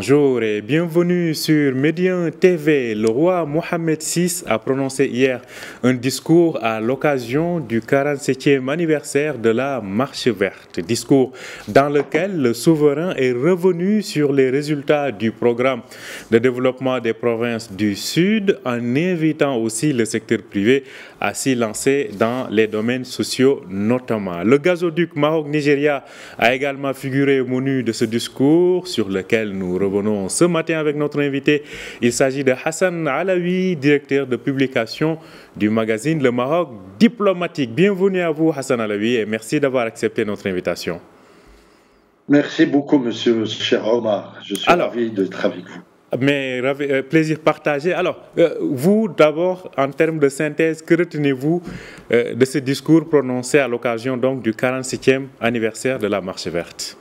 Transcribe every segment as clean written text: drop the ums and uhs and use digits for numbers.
Bonjour et bienvenue sur Médien TV. Le roi Mohamed VI a prononcé hier un discours à l'occasion du 47e anniversaire de la Marche verte. Discours dans lequel le souverain est revenu sur les résultats du programme de développement des provinces du Sud en invitant aussi le secteur privé à s'y lancer dans les domaines sociaux notamment. Le gazoduc Maroc-Nigeria a également figuré au menu de ce discours sur lequel nous revenons ce matin avec notre invité. Il s'agit de Hassan Alaoui, directeur de publication du magazine Le Maroc Diplomatique. Bienvenue à vous Hassan Alaoui et merci d'avoir accepté notre invitation. Merci beaucoup monsieur cher Omar, je suis ravi d'être avec vous. Mais plaisir partagé. Alors, vous d'abord, en termes de synthèse, que retenez-vous de ce discours prononcé à l'occasion donc du 47e anniversaire de la Marche verte?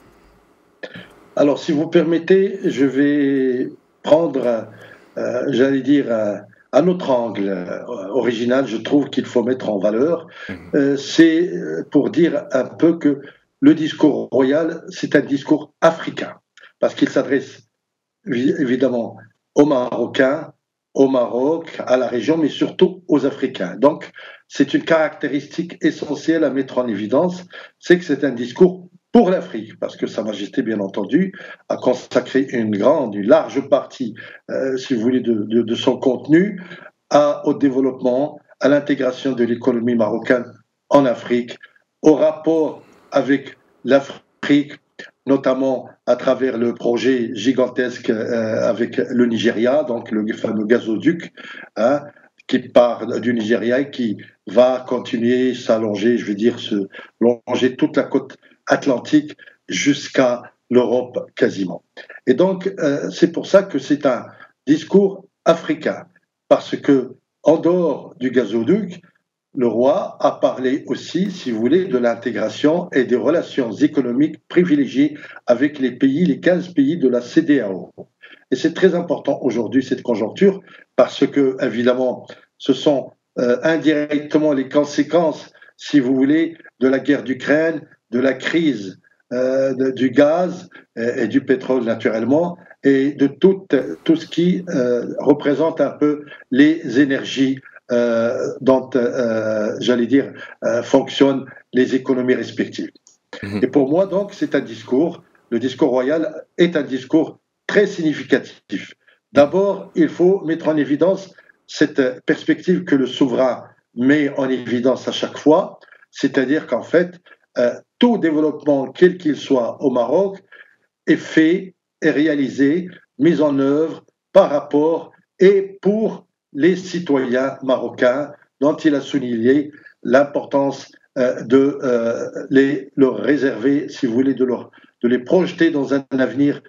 Alors, si vous permettez, je vais prendre, j'allais dire, un autre angle original, je trouve qu'il faut mettre en valeur. C'est pour dire un peu que le discours royal, c'est un discours africain, parce qu'il s'adresse évidemment aux Marocains, au Maroc, à la région, mais surtout aux Africains. Donc, c'est une caractéristique essentielle à mettre en évidence, c'est que c'est un discours pour l'Afrique, parce que Sa Majesté, bien entendu, a consacré une large partie, si vous voulez, de son contenu au développement, à l'intégration de l'économie marocaine en Afrique, au rapport avec l'Afrique, notamment à travers le projet gigantesque avec le Nigeria, donc le fameux gazoduc, qui part du Nigeria et qui va continuer, s'allonger, je veux dire, se longer toute la côte atlantique jusqu'à l'Europe quasiment. Et donc, c'est pour ça que c'est un discours africain, parce que en dehors du gazoduc, le roi a parlé aussi, si vous voulez, de l'intégration et des relations économiques privilégiées avec les 15 pays de la CEDEAO. Et c'est très important aujourd'hui, cette conjoncture, parce que, évidemment, ce sont indirectement les conséquences, si vous voulez, de la guerre d'Ukraine, de la crise du gaz et du pétrole, naturellement, et de tout ce qui représente un peu les énergies dont, j'allais dire, fonctionnent les économies respectives. Et pour moi, donc, c'est un discours, le discours royal est un discours très significatif. D'abord, il faut mettre en évidence cette perspective que le souverain met en évidence à chaque fois, c'est-à-dire qu'en fait, tout développement, quel qu'il soit au Maroc, est fait, est réalisé, mis en œuvre par rapport et pour les citoyens marocains, dont il a souligné l'importance de leur réserver, si vous voulez, de les projeter dans un avenir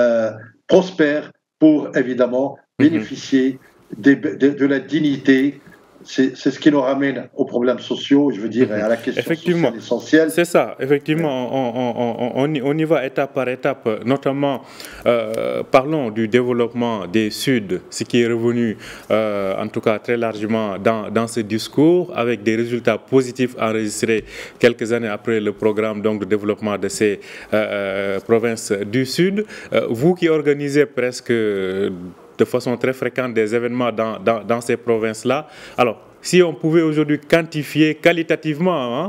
prospère pour, évidemment, bénéficier de la dignité. C'est ce qui nous ramène aux problèmes sociaux, je veux dire, à la question sociale essentielle. C'est ça, effectivement, on y va étape par étape, notamment parlons du développement des Suds, ce qui est revenu en tout cas très largement dans ce discours, avec des résultats positifs enregistrés quelques années après le programme donc, de développement de ces provinces du Sud. Vous qui organisez presque de façon très fréquente des événements dans ces provinces-là. Alors, si on pouvait aujourd'hui quantifier qualitativement,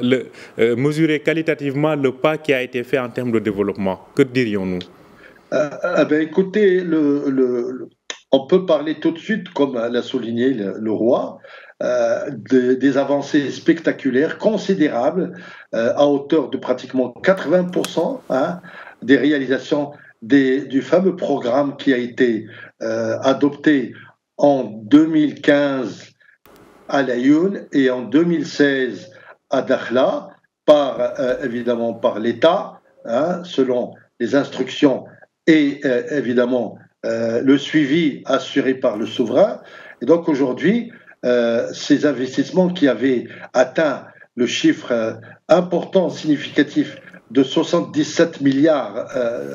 mesurer qualitativement le pas qui a été fait en termes de développement, que dirions-nous? Écoutez, on peut parler tout de suite, comme l'a souligné le roi, des avancées spectaculaires, considérables, à hauteur de pratiquement 80%, des réalisations du fameux programme qui a été adopté en 2015 à Laayoune et en 2016 à Dakhla, évidemment par l'État, selon les instructions et évidemment le suivi assuré par le souverain. Et donc aujourd'hui, ces investissements qui avaient atteint le chiffre important, significatif de 77 milliards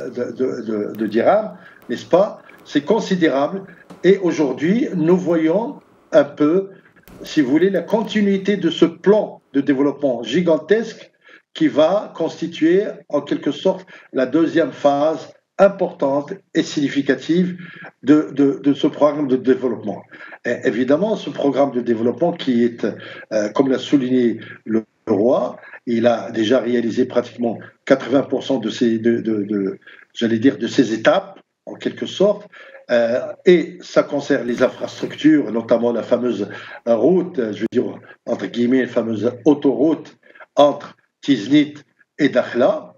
de dirhams, n'est-ce pas? C'est considérable. Et aujourd'hui, nous voyons un peu, si vous voulez, la continuité de ce plan de développement gigantesque qui va constituer en quelque sorte la deuxième phase importante et significative de ce programme de développement. Et évidemment, ce programme de développement qui est, comme l'a souligné le roi, il a déjà réalisé pratiquement 80% j'allais dire, de ces étapes, en quelque sorte, et ça concerne les infrastructures, notamment la fameuse route, je veux dire, entre guillemets, la fameuse autoroute entre Tiznit et Dakhla.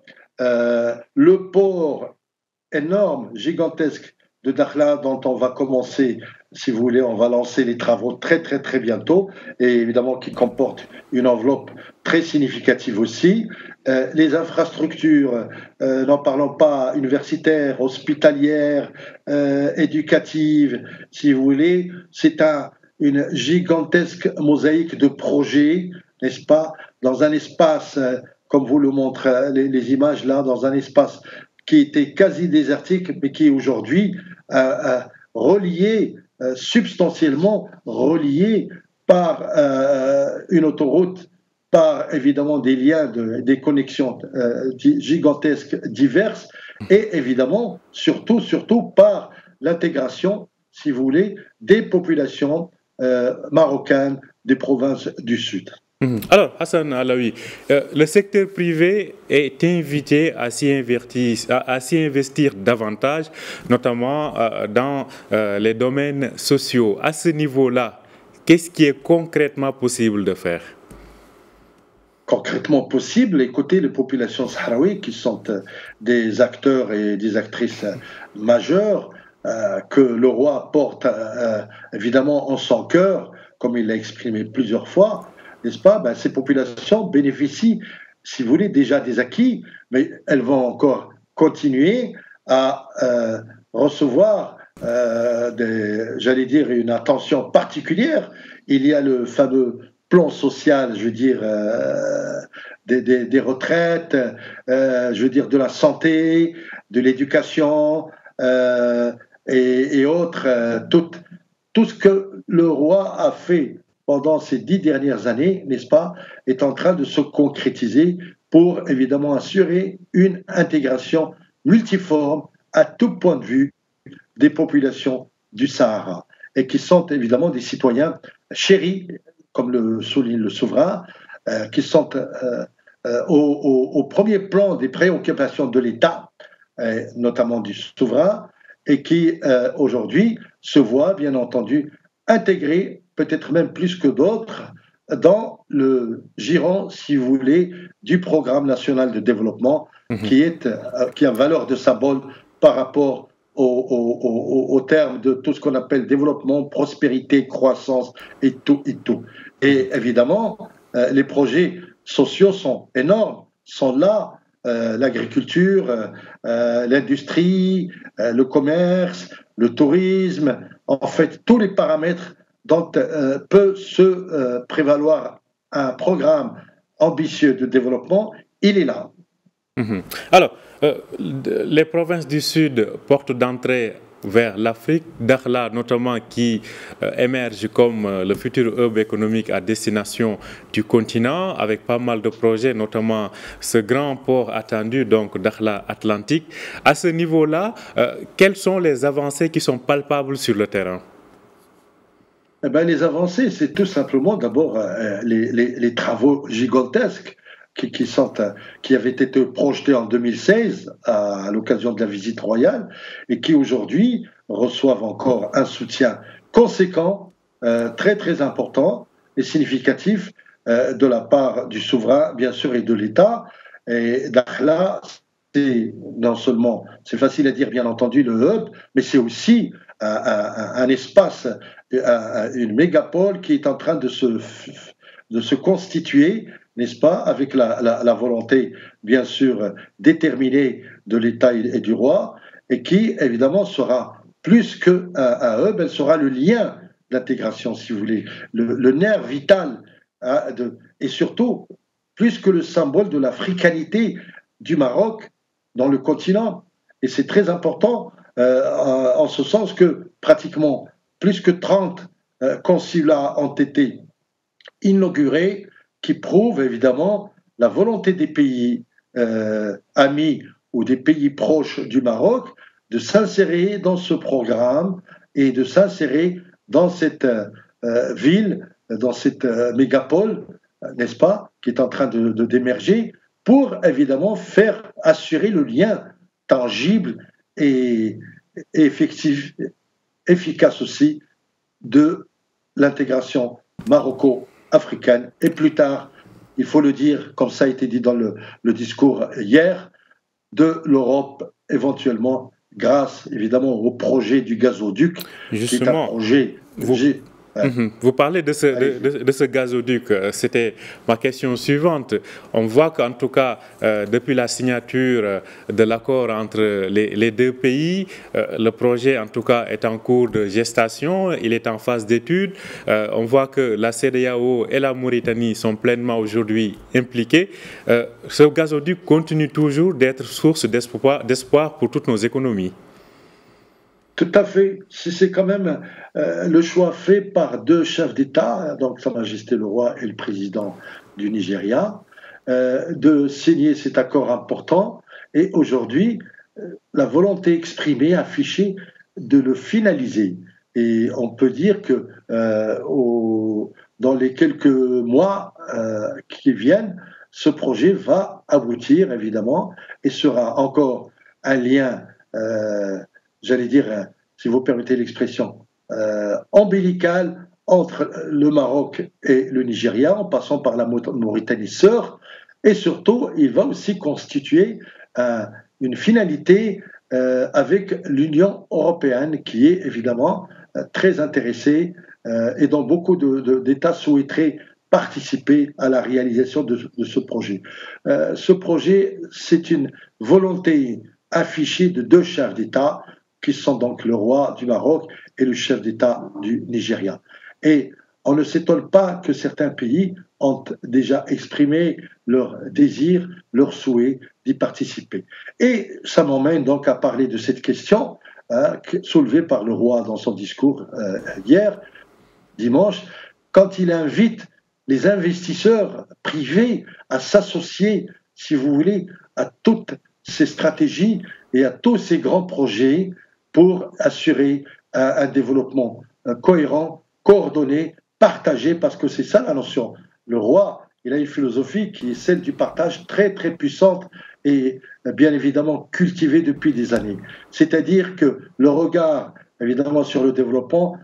Le port énorme, gigantesque de Dakhla dont on va commencer, si vous voulez, on va lancer les travaux très très très bientôt et évidemment qui comporte une enveloppe très significative aussi. Les infrastructures, n'en parlons pas, universitaires, hospitalières, éducatives, si vous voulez, c'est une gigantesque mosaïque de projets, n'est-ce pas, dans un espace, comme vous le montrent les images là, dans un espace qui était quasi désertique, mais qui est aujourd'hui relié, substantiellement relié par une autoroute, par évidemment des liens, des connexions gigantesques diverses, et évidemment, surtout par l'intégration, si vous voulez, des populations marocaines des provinces du Sud. Alors, Hassan Alaoui, le secteur privé est invité à s'y investir davantage, notamment dans les domaines sociaux. À ce niveau-là, qu'est-ce qui est concrètement possible de faire? Concrètement possible, écoutez, les populations sahraouies qui sont des acteurs et des actrices majeurs, que le roi porte évidemment en son cœur, comme il l'a exprimé plusieurs fois, n'est-ce pas? Ces populations bénéficient, si vous voulez, déjà des acquis, mais elles vont encore continuer à recevoir, j'allais dire, une attention particulière. Il y a le fameux plan social, je veux dire, des retraites, je veux dire, de la santé, de l'éducation et autres, tout ce que le roi a fait pendant ces 10 dernières années, n'est-ce pas, est en train de se concrétiser pour évidemment assurer une intégration multiforme à tout point de vue des populations du Sahara et qui sont évidemment des citoyens chéris, comme le souligne le souverain, qui sont au premier plan des préoccupations de l'État, notamment du souverain, et qui aujourd'hui se voient bien entendu intégrés, peut-être même plus que d'autres, dans le giron, si vous voulez, du programme national de développement qui a valeur de symbole par rapport au terme de tout ce qu'on appelle développement, prospérité, croissance et tout. Et évidemment, les projets sociaux sont énormes, sont là, l'agriculture, l'industrie, le commerce, le tourisme, en fait, tous les paramètres dont peut se prévaloir un programme ambitieux de développement, il est là. Alors, les provinces du Sud portent d'entrée vers l'Afrique, Dakhla notamment qui émerge comme le futur hub économique à destination du continent avec pas mal de projets, notamment ce grand port attendu, donc Dakhla Atlantique. À ce niveau-là, quelles sont les avancées qui sont palpables sur le terrain? Les avancées, c'est tout simplement d'abord les travaux gigantesques qui avaient été projetés en 2016 à l'occasion de la visite royale et qui aujourd'hui reçoivent encore un soutien conséquent, très très important et significatif de la part du souverain, bien sûr, et de l'État. Et Dakhla, c'est non seulement, c'est facile à dire bien entendu, le hub, mais c'est aussi un espace, une mégapole qui est en train de se constituer, n'est-ce pas, avec la volonté, bien sûr, déterminée de l'État et du roi, et qui, évidemment, sera plus qu'un hub, elle sera le lien d'intégration, si vous voulez, le nerf vital, et surtout, plus que le symbole de l'africanité du Maroc dans le continent. Et c'est très important, en ce sens que pratiquement plus que 30 consulats ont été inaugurés, qui prouvent évidemment la volonté des pays amis ou des pays proches du Maroc de s'insérer dans ce programme et de s'insérer dans cette ville, dans cette mégapole, n'est-ce pas, qui est en train d'émerger, pour évidemment faire assurer le lien tangible et effectif, efficace aussi de l'intégration maroco-africaine. Et plus tard, il faut le dire, comme ça a été dit dans le discours hier, de l'Europe éventuellement, grâce évidemment au projet du gazoduc, Justement, qui est un projet... Vous parlez de ce gazoduc, c'était ma question suivante. On voit qu'en tout cas, depuis la signature de l'accord entre les deux pays, le projet en tout cas est en cours de gestation, il est en phase d'étude. On voit que la CEDEAO et la Mauritanie sont pleinement aujourd'hui impliquées. Ce gazoduc continue toujours d'être source d'espoir pour toutes nos économies. Tout à fait. C'est quand même le choix fait par deux chefs d'État, donc Sa Majesté le Roi et le président du Nigeria, de signer cet accord important. Et aujourd'hui, la volonté exprimée, affichée, de le finaliser. Et on peut dire que dans les quelques mois qui viennent, ce projet va aboutir, évidemment, et sera encore un lien j'allais dire, si vous permettez l'expression, ombilical entre le Maroc et le Nigeria, en passant par la Mauritanie sœur, et surtout, il va aussi constituer une finalité avec l'Union européenne, qui est évidemment très intéressée et dont beaucoup d'États souhaiteraient participer à la réalisation de ce projet. Ce projet, c'est une volonté affichée de deux chefs d'État, qui sont donc le roi du Maroc et le chef d'État du Nigeria. Et on ne s'étonne pas que certains pays ont déjà exprimé leur désir, leur souhait d'y participer. Et ça m'emmène donc à parler de cette question soulevée par le roi dans son discours hier, dimanche, quand il invite les investisseurs privés à s'associer, si vous voulez, à toutes ces stratégies et à tous ces grands projets pour assurer un développement cohérent, coordonné, partagé, parce que c'est ça la notion. Le roi, il a une philosophie qui est celle du partage très très puissante et bien évidemment cultivée depuis des années. C'est-à-dire que le regard, évidemment, sur le développement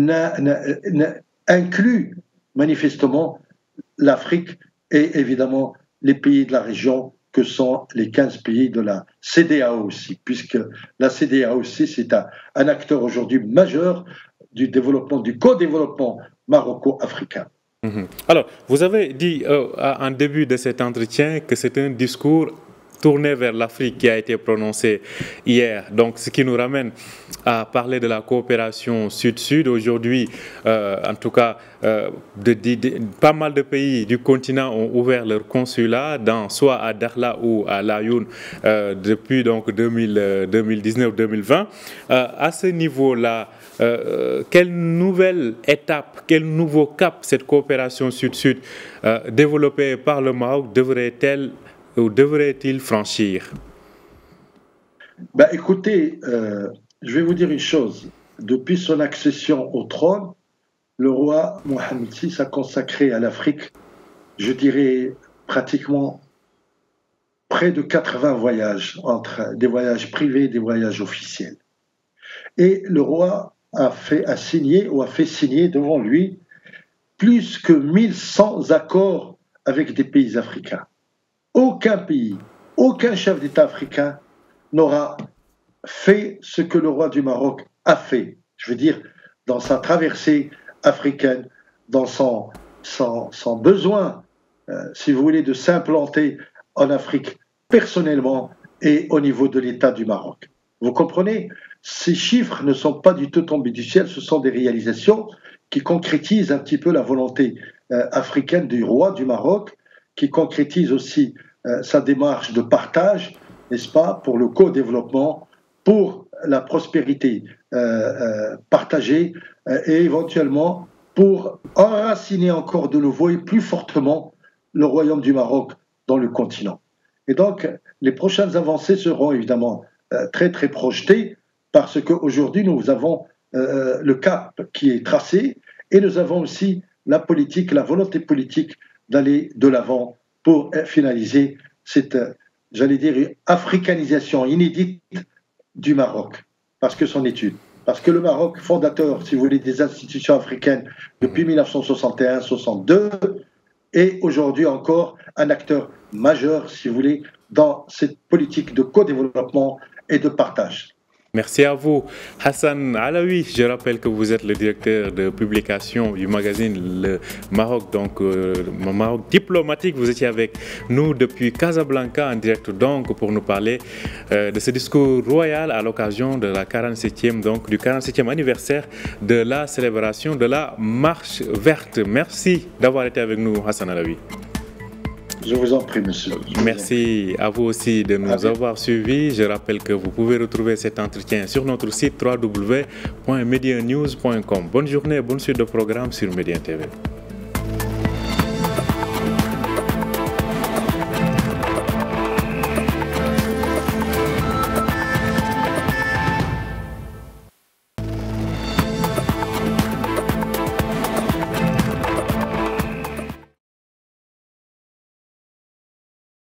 inclut manifestement l'Afrique et évidemment les pays de la région, que sont les 15 pays de la CEDEAO aussi, puisque la CEDEAO aussi, c'est un acteur aujourd'hui majeur du développement, du co-développement maroco-africain. Alors, vous avez dit en début de cet entretien que c'est un discours tourné vers l'Afrique qui a été prononcé hier. Donc, ce qui nous ramène à parler de la coopération sud-sud. Aujourd'hui, en tout cas, pas mal de pays du continent ont ouvert leur consulat, soit à Dakhla ou à Laayoune, depuis 2019-2020. À ce niveau-là, quelle nouvelle étape, quel nouveau cap cette coopération sud-sud développée par le Maroc devrait-il franchir? Écoutez, je vais vous dire une chose. Depuis son accession au trône, le roi Mohammed VI a consacré à l'Afrique, je dirais pratiquement près de 80 voyages, entre des voyages privés et des voyages officiels. Et le roi a fait signer devant lui plus que 1100 accords avec des pays africains. Aucun pays, aucun chef d'État africain n'aura fait ce que le roi du Maroc a fait. Je veux dire, dans sa traversée africaine, dans son besoin, si vous voulez, de s'implanter en Afrique personnellement et au niveau de l'État du Maroc. Vous comprenez? Ces chiffres ne sont pas du tout tombés du ciel, ce sont des réalisations qui concrétisent un petit peu la volonté africaine du roi du Maroc, qui concrétise aussi sa démarche de partage, n'est-ce pas, pour le co-développement, pour la prospérité partagée et éventuellement pour enraciner encore de nouveau et plus fortement le royaume du Maroc dans le continent. Et donc, les prochaines avancées seront évidemment très, très projetées parce qu'aujourd'hui, nous avons le cap qui est tracé et nous avons aussi la politique, la volonté politique d'aller de l'avant pour finaliser cette, j'allais dire, africanisation inédite du Maroc, parce que son étude. Parce que le Maroc, fondateur, si vous voulez, des institutions africaines depuis 1961-62, est aujourd'hui encore un acteur majeur, si vous voulez, dans cette politique de co-développement et de partage. Merci à vous. Hassan Alaoui, je rappelle que vous êtes le directeur de publication du magazine Le Maroc, donc Maroc diplomatique. Vous étiez avec nous depuis Casablanca en direct donc pour nous parler de ce discours royal à l'occasion de la 47e, donc du 47e anniversaire de la célébration de la Marche verte. Merci d'avoir été avec nous, Hassan Alaoui. Je vous en prie, monsieur. Merci à vous aussi de nous avoir suivis. Je rappelle que vous pouvez retrouver cet entretien sur notre site www.medianews.com. Bonne journée, bonne suite de programme sur Médien TV.